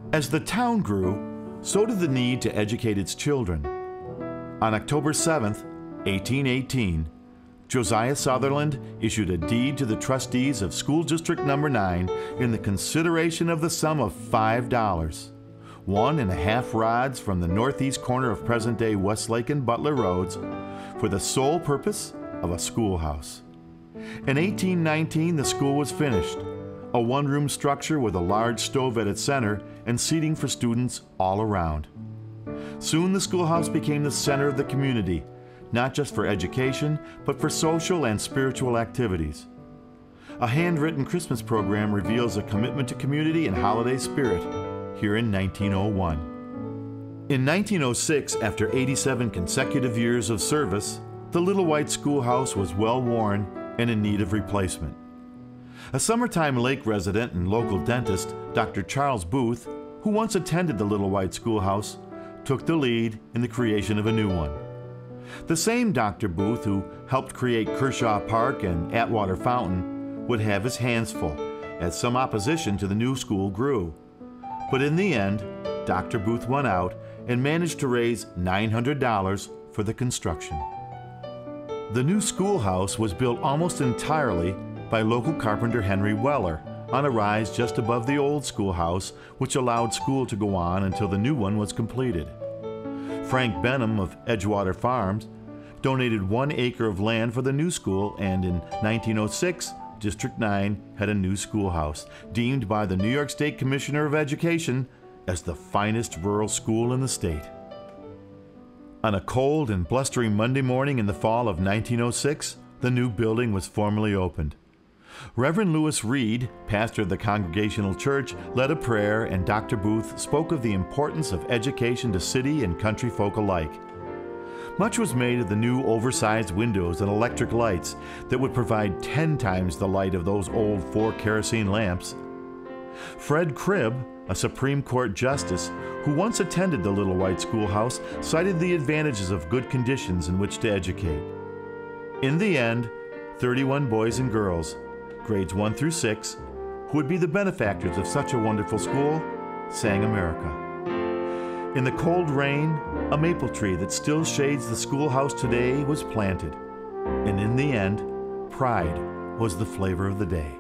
As the town grew, so did the need to educate its children. On October 7, 1818, Josiah Sutherland issued a deed to the trustees of School District No. 9 in the consideration of the sum of $5, 1½ rods from the northeast corner of present-day Westlake and Butler roads, for the sole purpose of a schoolhouse. In 1819, the school was finished, a one-room structure with a large stove at its center and seating for students all around. Soon the schoolhouse became the center of the community, not just for education, but for social and spiritual activities. A handwritten Christmas program reveals a commitment to community and holiday spirit here in 1901. In 1906, after 87 consecutive years of service, the little white schoolhouse was well worn and in need of replacement. A summertime Lake resident and local dentist, Dr. Charles Booth, who once attended the little white schoolhouse, took the lead in the creation of a new one. The same Dr. Booth who helped create Kershaw Park and Atwater Fountain would have his hands full as some opposition to the new school grew. But in the end, Dr. Booth won out and managed to raise $900 for the construction. The new schoolhouse was built almost entirely by local carpenter Henry Weller on a rise just above the old schoolhouse, which allowed school to go on until the new one was completed. Frank Benham of Edgewater Farms donated 1 acre of land for the new school, and in 1906, District 9 had a new schoolhouse, deemed by the New York State Commissioner of Education as the finest rural school in the state. On a cold and blustery Monday morning in the fall of 1906, the new building was formally opened. Reverend Lewis Reed, pastor of the Congregational Church, led a prayer, and Dr. Booth spoke of the importance of education to city and country folk alike. Much was made of the new oversized windows and electric lights that would provide 10 times the light of those old 4 kerosene lamps. Fred Cribb, a Supreme Court justice who once attended the little white schoolhouse, cited the advantages of good conditions in which to educate. In the end, 31 boys and girls, grades 1 through 6, who would be the benefactors of such a wonderful school, sang America. In the cold rain, a maple tree that still shades the schoolhouse today was planted, and in the end, pride was the flavor of the day.